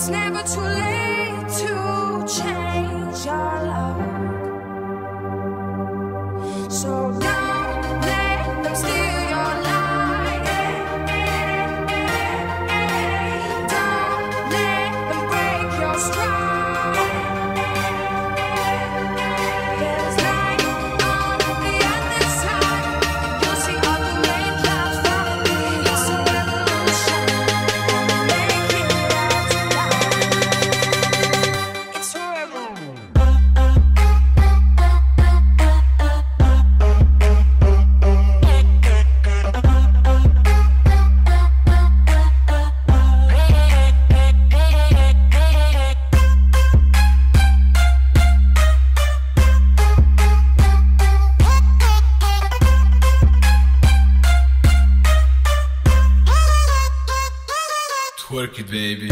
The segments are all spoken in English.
It's never too late to change your love. So don't let them steal your light. Don't let them break your stride. There's light on the other side. You'll see all the rain clouds follow me. It's a revolution. Make it right tonight. It's forever. Twerk it, baby.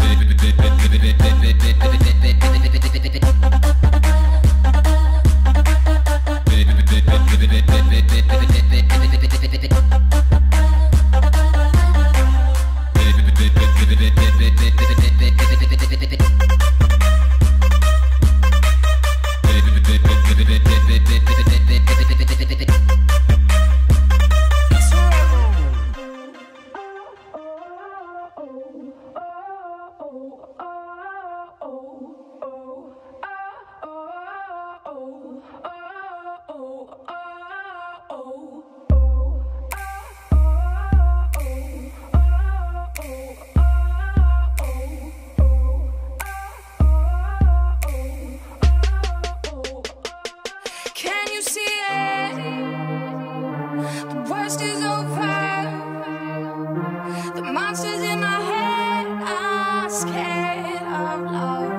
Can you see it? The worst is over. The monsters in my head are scared of love.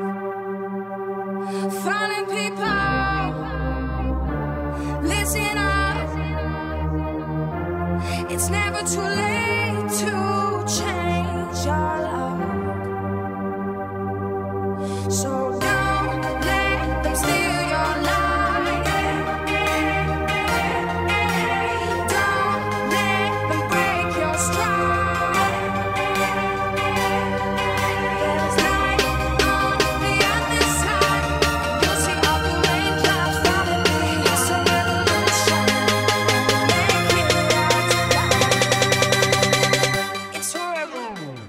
Falling people, listen up. It's never too late to change your love. So don't let them steal your light. Don't let them break your stride. There's light on the other side. You'll see all the rain clouds follow me. It's a revolution. Make it right tonight. It's forever.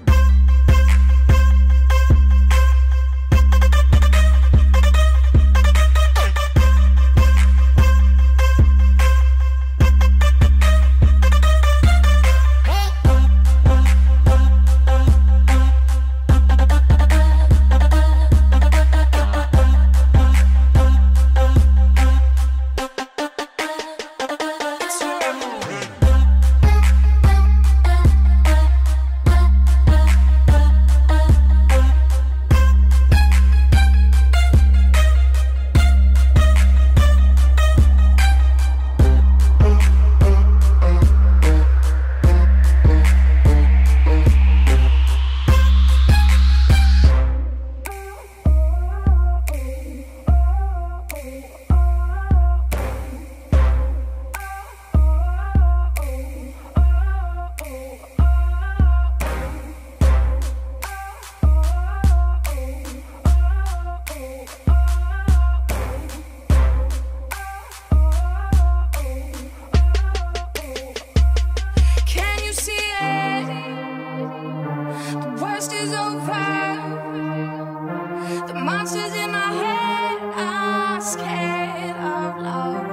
Can you see it? The worst is over. The monsters in my head are scared of love.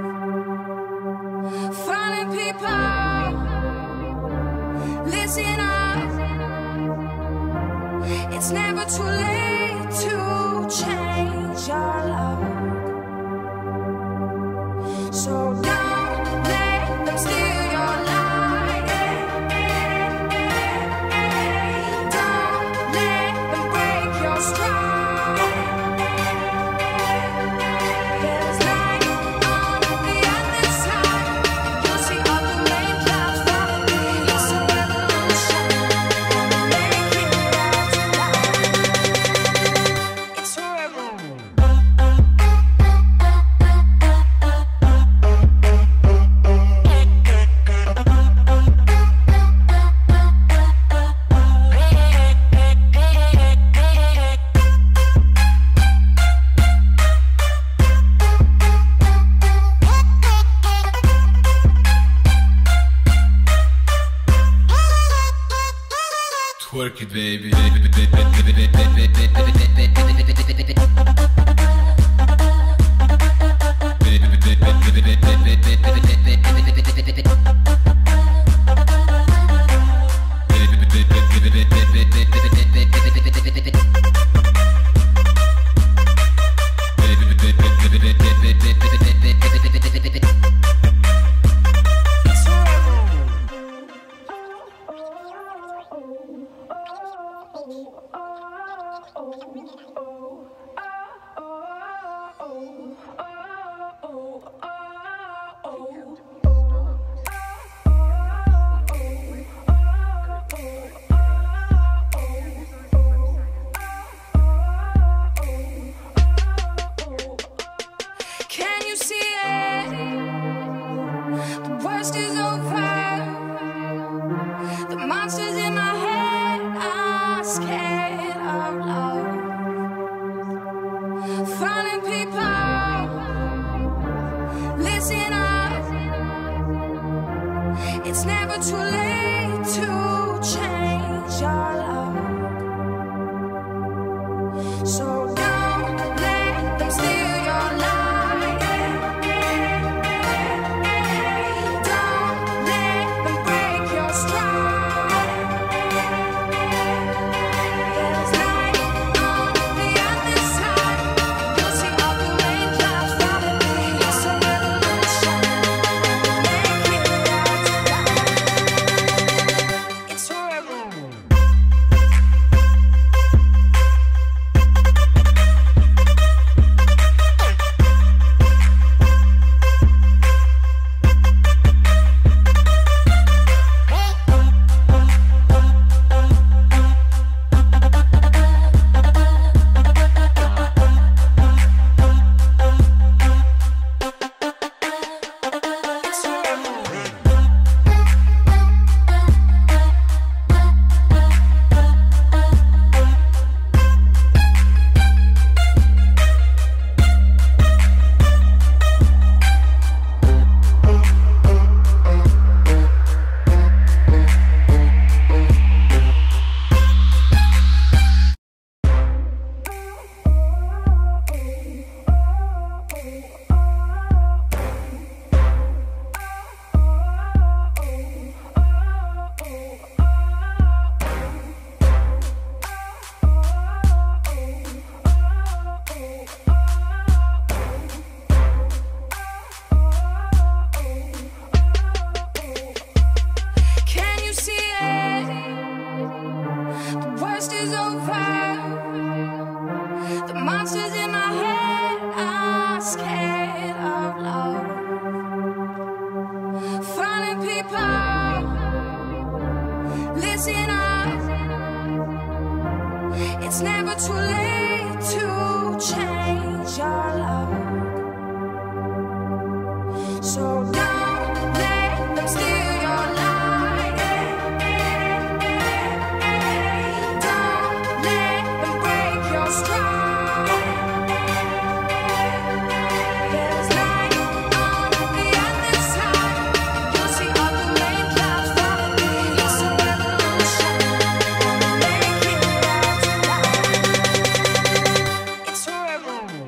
Falling people, listen up. It's never too late to change your love. So don't let them steal your light. Don't let them break your stride. There's light on the other side. You'll see all the rain clouds follow me. It's a revolution. Make it right tonight. It's forever. Twerk it, baby. Can you see it? The worst is over. The monsters in my head are scared of love. Finding people, listen up. It's never too late to change your love. So don't let them steal your life. Don't let them break your stride. There's light on the other side. You'll see all the rain clouds follow me. It's a revolution. Make it right. It's a revolution. Can you see it? The worst is over. The monsters in my head are scared of love. Finding people, listen up. It's never too late to change your love. So don't let them steal your life. Don't let them break your stride. There's light on the other side. You'll see all the rain clouds follow me. It's a revolution. Make it right. It's a revolution.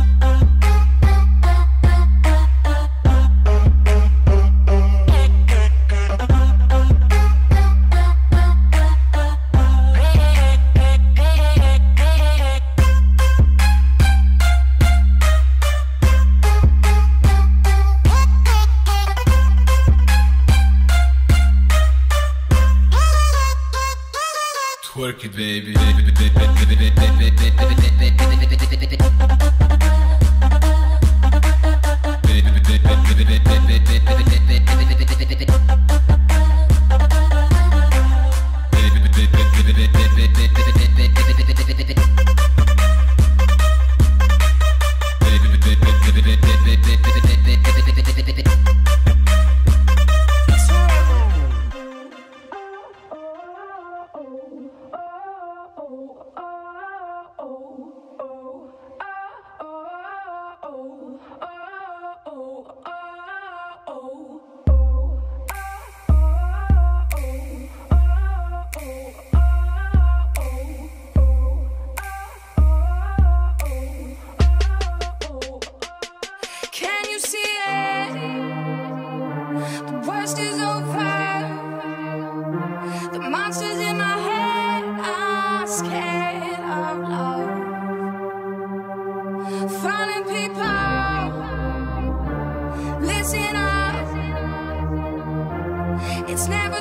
Twerk it, baby.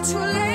too late.